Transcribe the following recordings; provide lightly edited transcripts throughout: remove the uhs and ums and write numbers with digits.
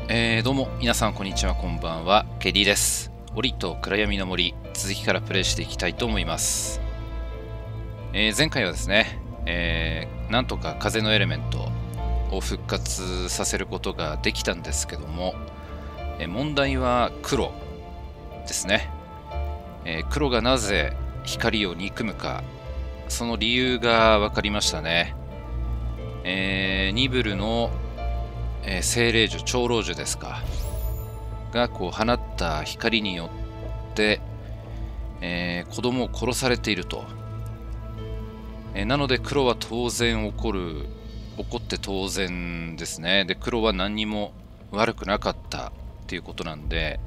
どうも皆さんこんにちは、こんばんは。ケリーです。檻と暗闇の森、続きからプレイしていきたいと思います。前回はですね、なんとか風のエレメントを復活させることができたんですけども、問題は黒ですね。黒がなぜ光を憎むか、その理由が分かりましたね。ニブルの精霊樹、長老樹ですかがこう放った光によって、子供を殺されていると。なので黒は当然怒って当然ですね。で、黒は何にも悪くなかったっていうことなんで、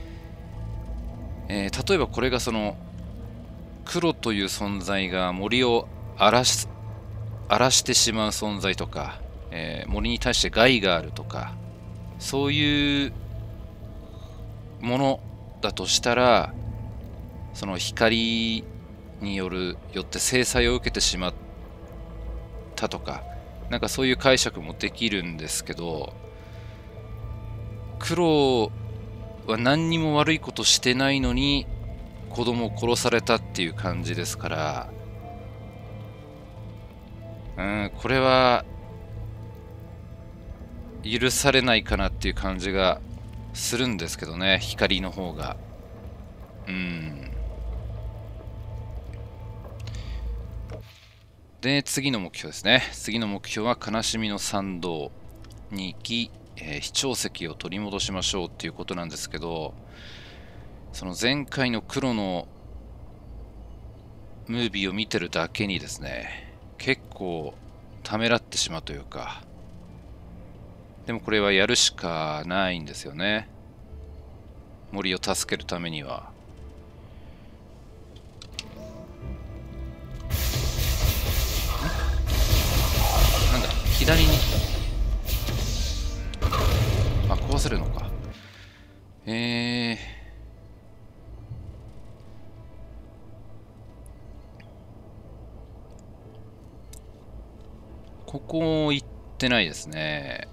例えばこれがその黒という存在が森を荒らしてしまう存在とか、森に対して害があるとか、そういうものだとしたら、その光によって制裁を受けてしまったとか、なんかそういう解釈もできるんですけど、黒は何にも悪いことしてないのに子供を殺されたっていう感じですから、これは許されないかなっていう感じがするんですけどね、光の方が。で、次の目標ですね。次の目標は悲しみの参道に行き、視聴石を取り戻しましょうっていうことなんですけど、その前回の黒のムービーを見てるだけにですね、結構ためらってしまうというか、でもこれはやるしかないんですよね。森を助けるためには。なんだ、左に。あ、壊せるのか。ここ行ってないですね。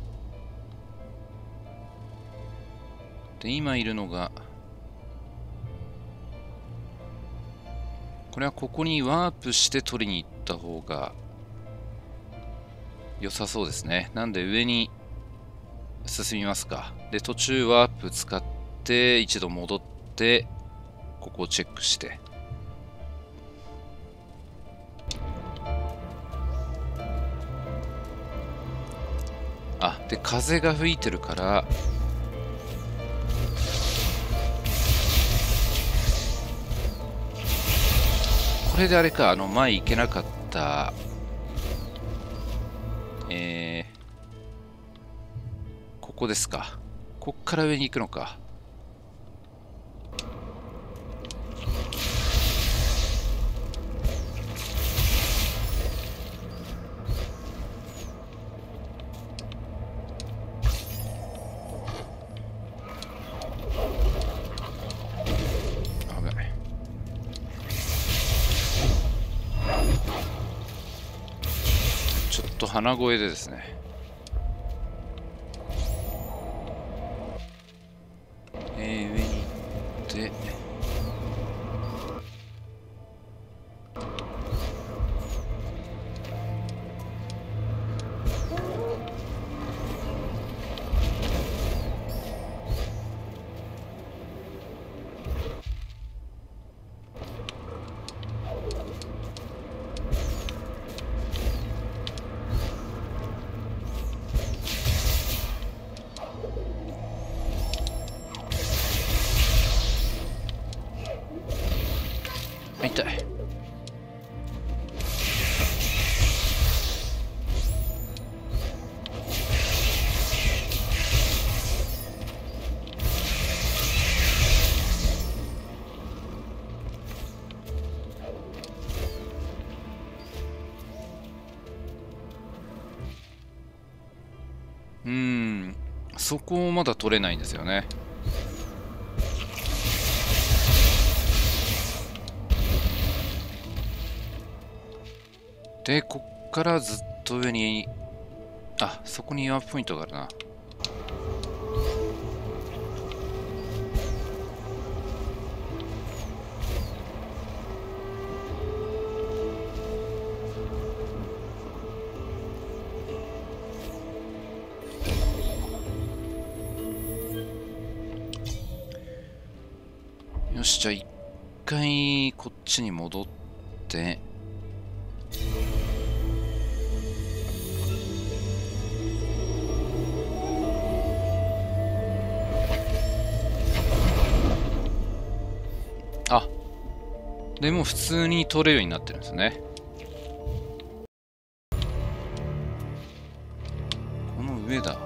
で、今いるのが、これはここにワープして取りに行った方が良さそうですね。なんで上に進みますか。で、途中ワープ使って一度戻って、ここをチェックして。あ、で、風が吹いてるから、これであれか、前行けなかった、ここですか。こっから上に行くのか。危ない。ちょっと鼻声でですね。上に行って、痛い。そこをまだ取れないんですよね。で、こっからずっと上に、あ、そこにワープポイントがあるな。 よし、じゃあ一回こっちに戻って、あ、でも普通に取れるようになってるんですね。この上だ。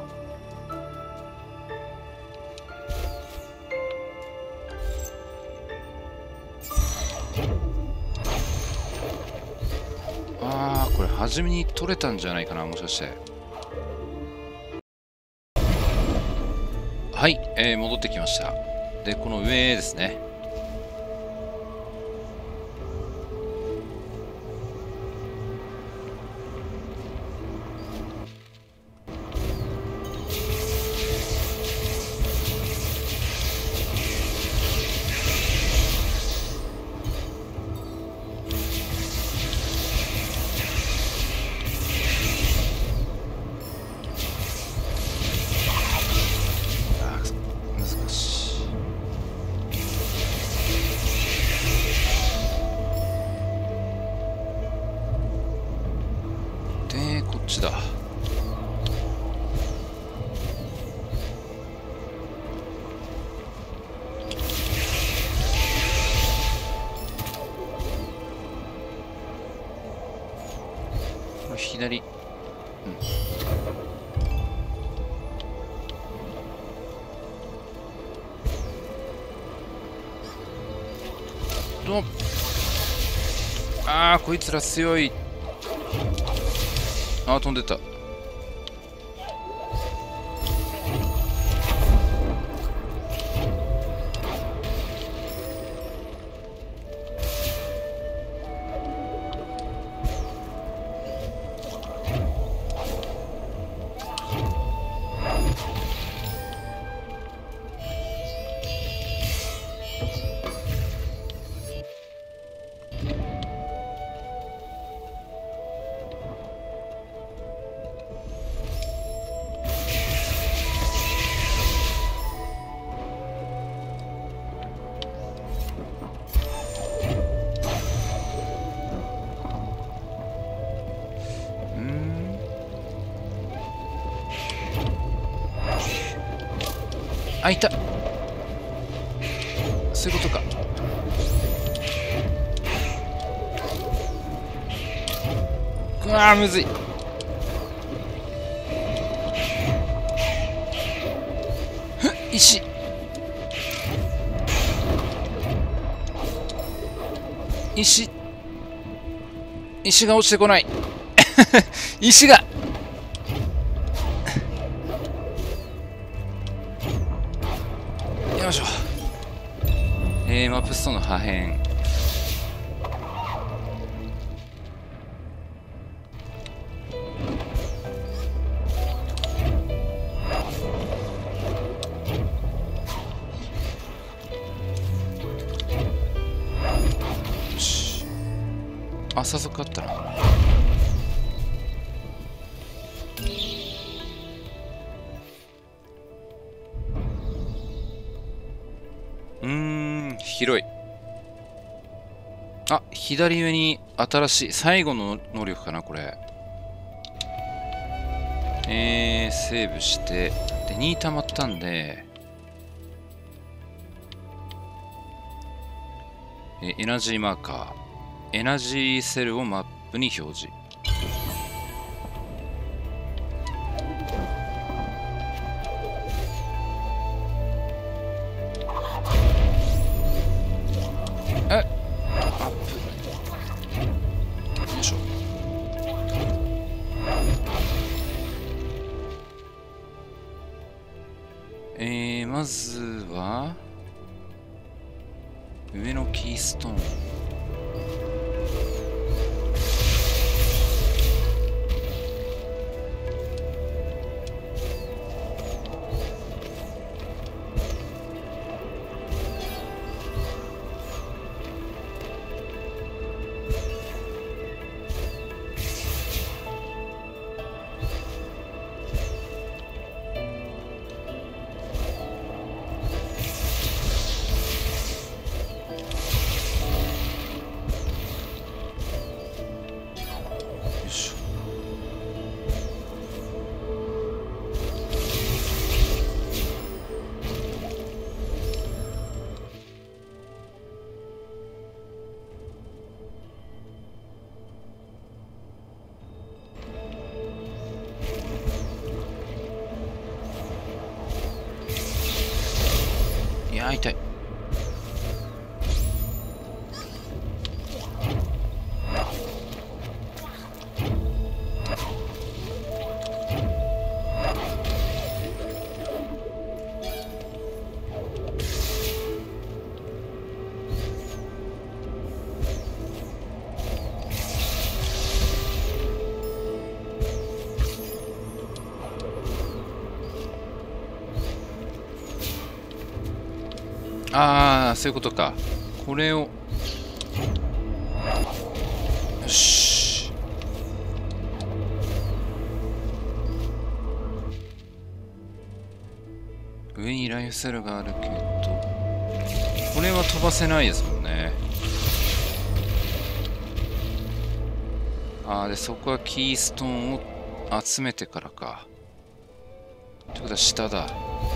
ああ、これ初めに取れたんじゃないかな、もしかして。はい、戻ってきました。で、この上ですね。こっちだ。これ左。ああ、こいつら強い。ああ、飛んでた。あ、いた。そういうことか。うわー、むずい。石。石が落ちてこない。石が。よいしょ。マップストーンの破片。よし。あ、早速あったな。広い。あ、左上に新しい最後の能力かな、これ。セーブしてで2溜まったんで、エナジーマーカー、エナジーセルをマップに表示。まずは上のキーストーン。 ああ、そういうことか。これを。よし。上にライフセルがあるけど、これは飛ばせないですもんね。ああ、で、そこはキーストーンを集めてからか。ってことは下だ。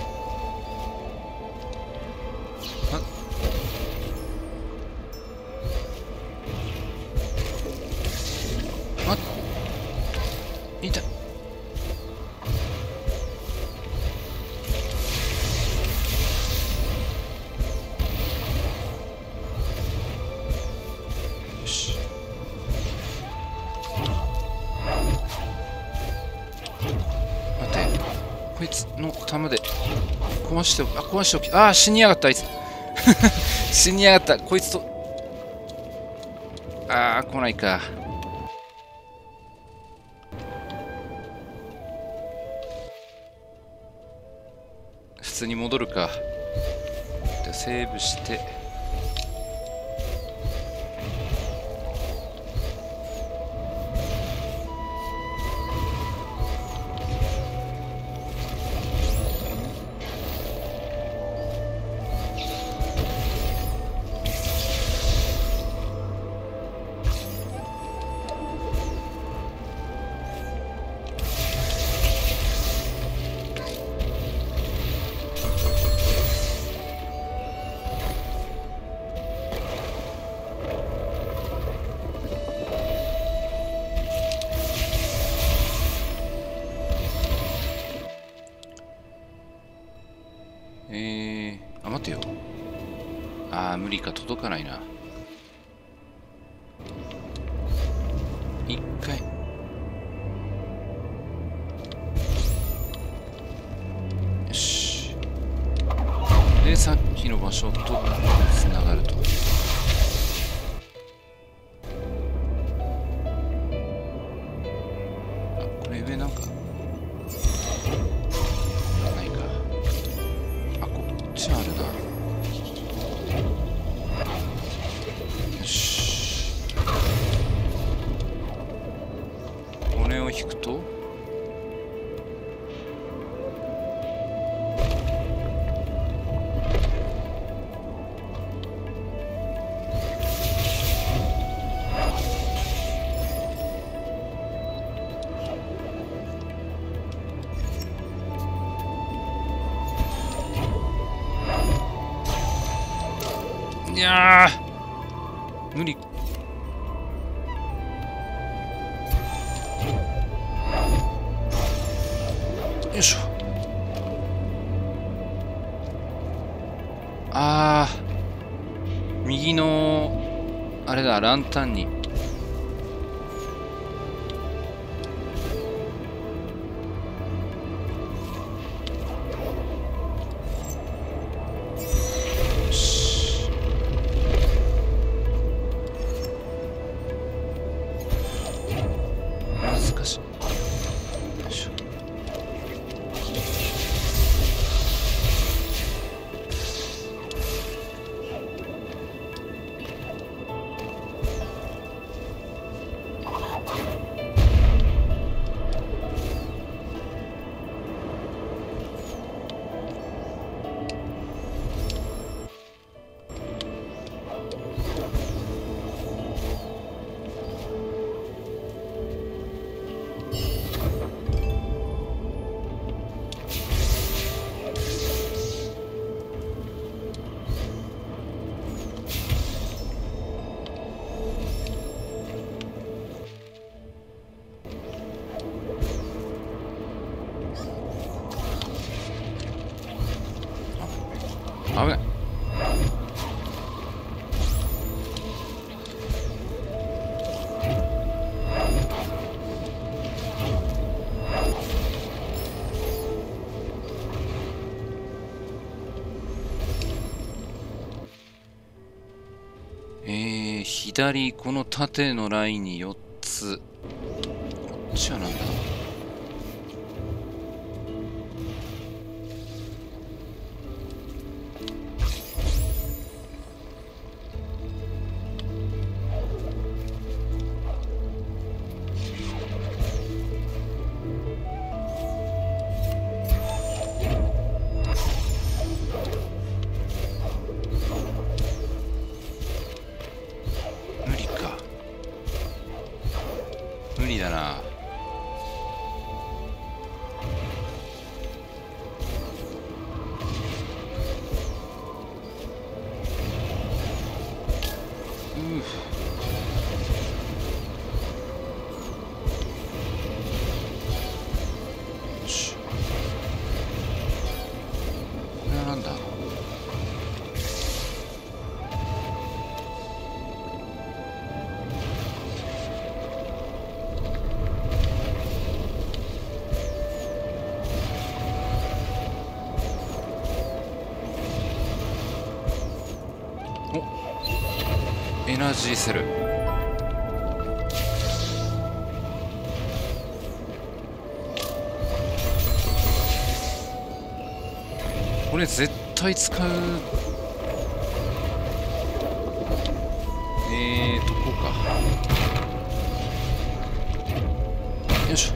いた。よし。待って、こいつの弾で壊しておき、壊しておき、死にやがったあいつ。死にやがったこいつと。来ないか。普通に戻るか。でセーブして。待てよ。無理か、届かないな。一回。よし。で、さっきの場所とつながると。これ上なんか。ないか。こっちあるな。よし。これを引くと。いやー、無理。よいしょ。右のあれだ、ランタンに。難しい。よいしょ。危ない。左、この縦のラインに4つ。こっちはなんだ。 エナジーセル。これ絶対使う。こうか。よいしょ。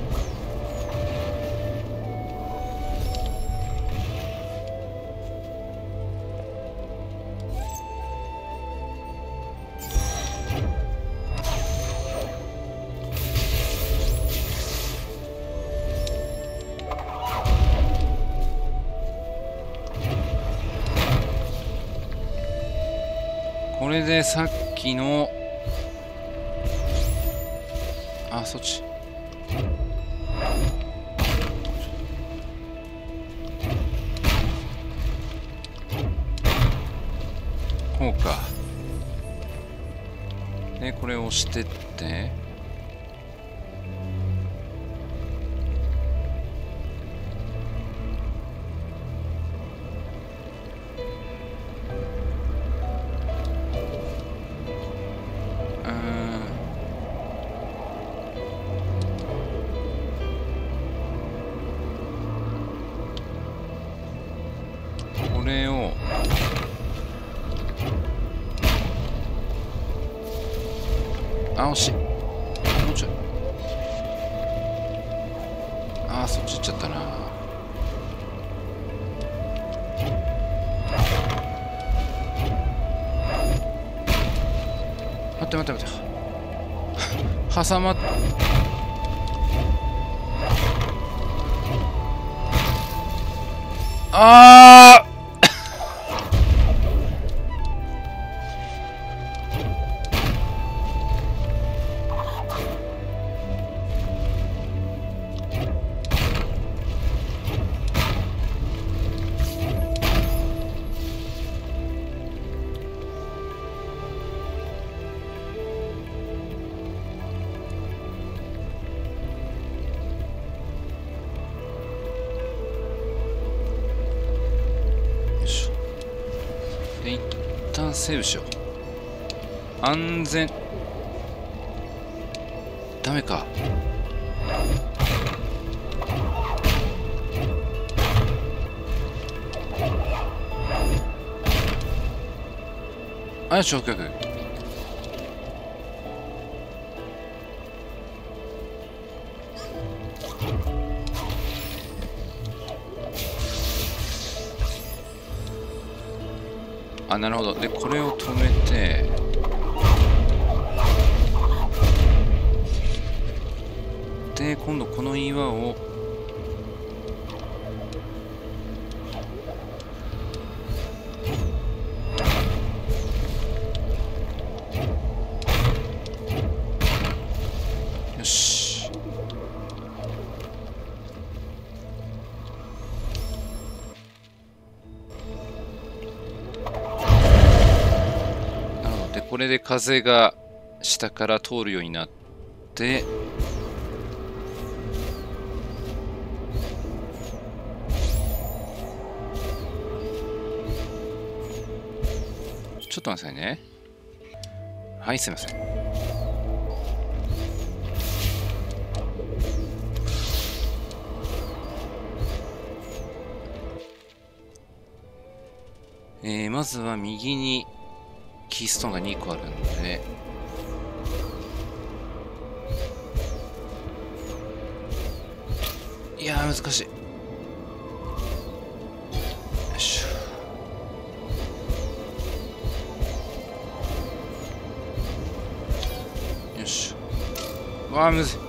これでさっきのそっちこうか。でこれを押してってこれを惜しい。もうちょい。そっち行っちゃったな。待って待って待って挟まっ一旦セーブしよう。安全。ダメか。よし、オッケーオッケー。なるほど。でこれを止めてで今度この岩をよし。これで風が下から通るようになってちょっと待ってくださいね。はい、すいません。まずは右にキーストーンが2個あるのでいやー難しい。よいしょよいしょ。わあむずい。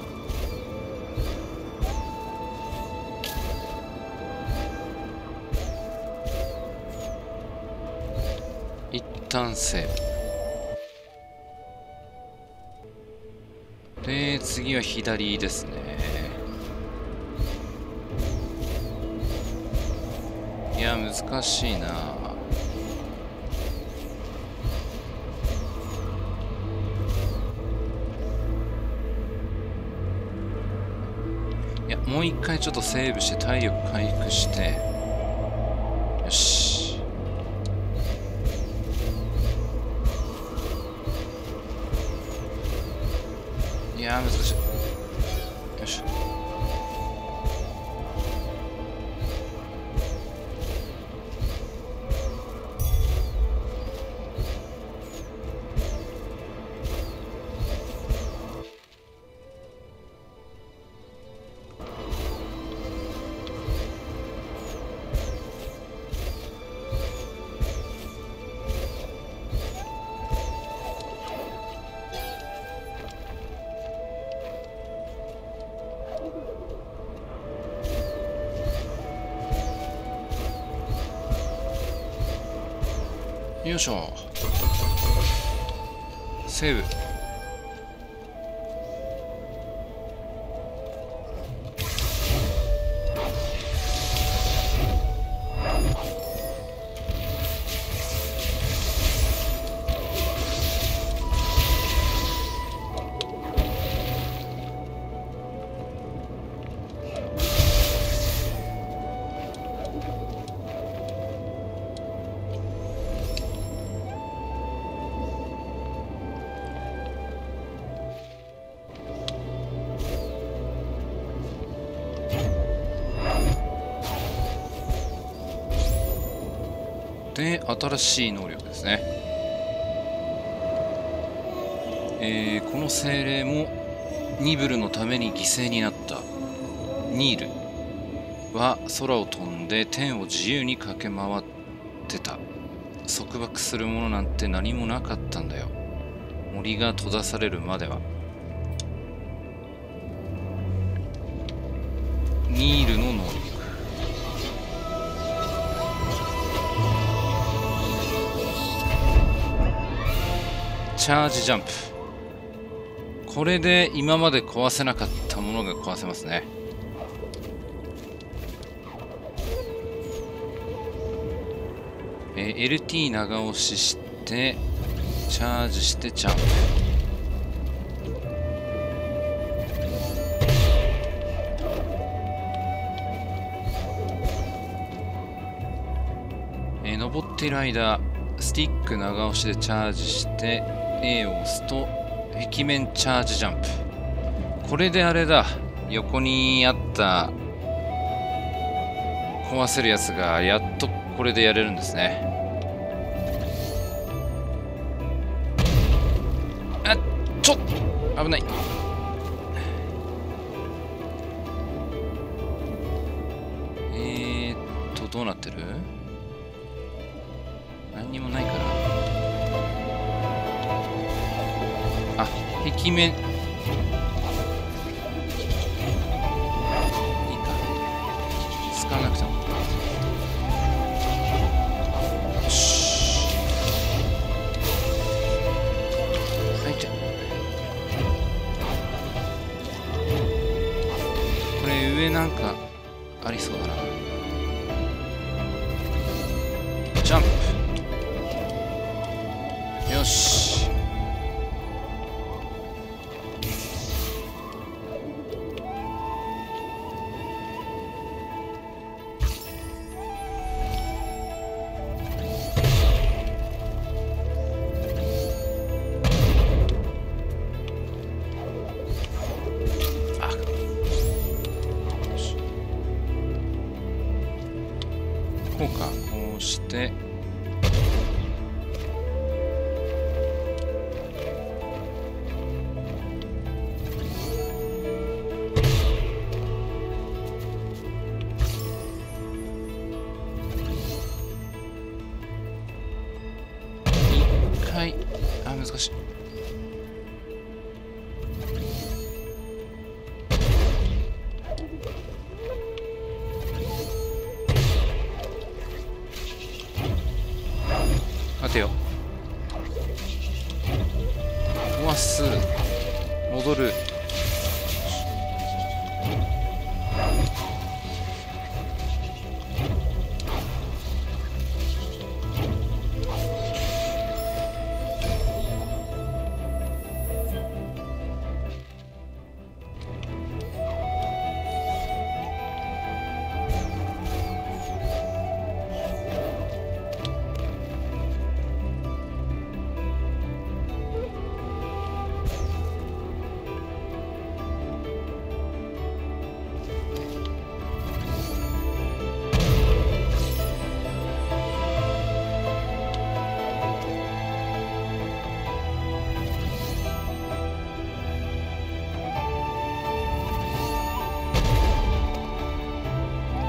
一旦セーブで次は左ですね。いや難しいな。いやもう一回ちょっとセーブして体力回復してよし。 やー難しい。よいしょ。よいしょ。セーブ。で、新しい能力ですね。この精霊もニブルのために犠牲になった。ニールは空を飛んで天を自由に駆け回ってた。束縛するものなんて何もなかったんだよ。森が閉ざされるまでは。ニールの能力。チャージジャンプ。これで今まで壊せなかったものが壊せますね。LT 長押ししてチャージしてジャンプ。登っている間スティック長押しでチャージしてA を押すと壁面チャージジャンプ。これであれだ、横にあった壊せるやつがやっとこれでやれるんですね。あ、ちょっ危ない。どうなってる？何にもないから。あ、壁面いいか。使わなくても。よし。はい、じゃこれ上なんかありそうだな。ジャンプ。よし。こうか、こうして一回、あ、難しい。待てよ。壊す。戻る。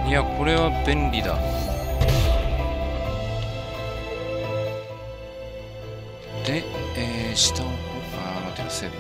いや、これは便利だ。で、下を待てよ、セーブ。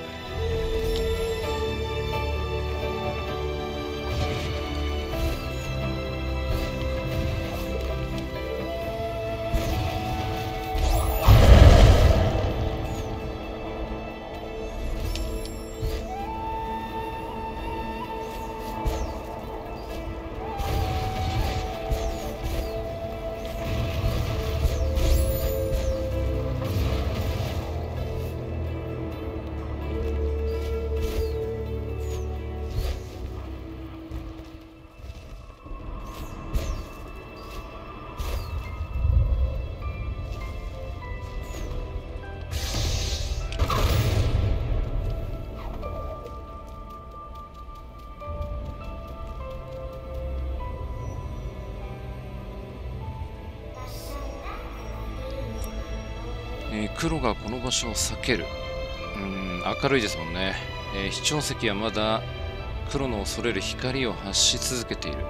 黒がこの場所を避ける。明るいですもんね。非潮石はまだ黒の恐れる光を発し続けている。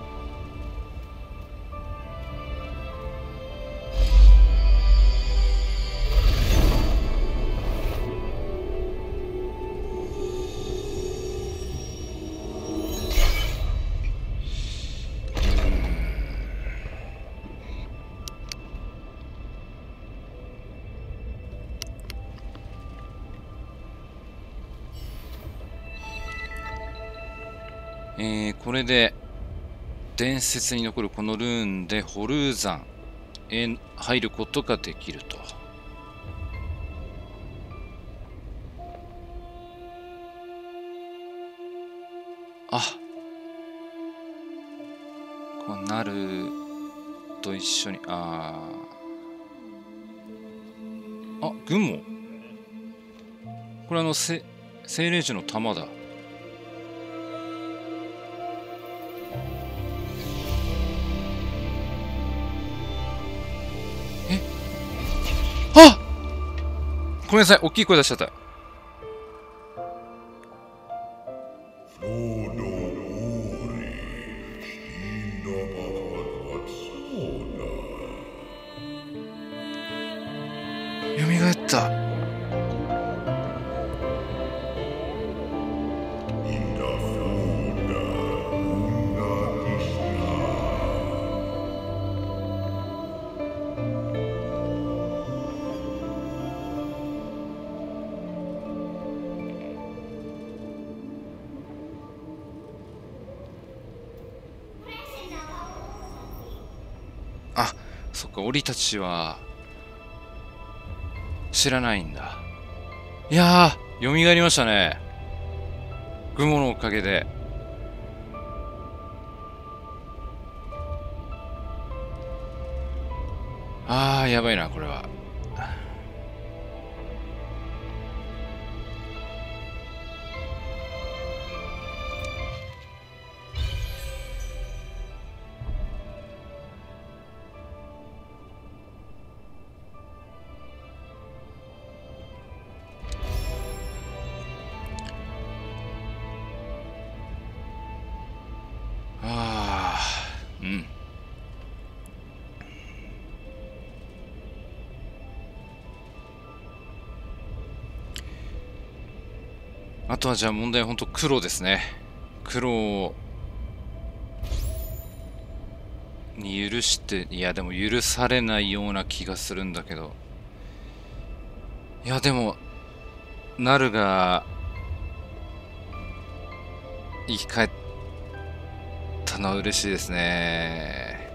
これで伝説に残るこのルーンでホルー山へ入ることができると。こうなると一緒に軍もこれ精霊樹の玉だ。ごめんなさい、大きい声出しちゃった。よみがえった。そっか、俺たちは知らないんだ。いやー、蘇りましたね。グモのおかげで。やばいな、これは。あとはじゃあ問題は本当黒ですね。黒に許して、いやでも許されないような気がするんだけど。いやでも、ナルが生き返ったのは嬉しいですね。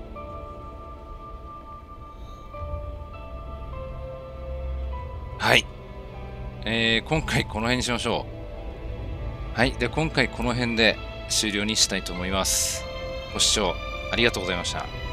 はい。今回この辺にしましょう。はい。で、今回この辺で終了にしたいと思います。ご視聴ありがとうございました。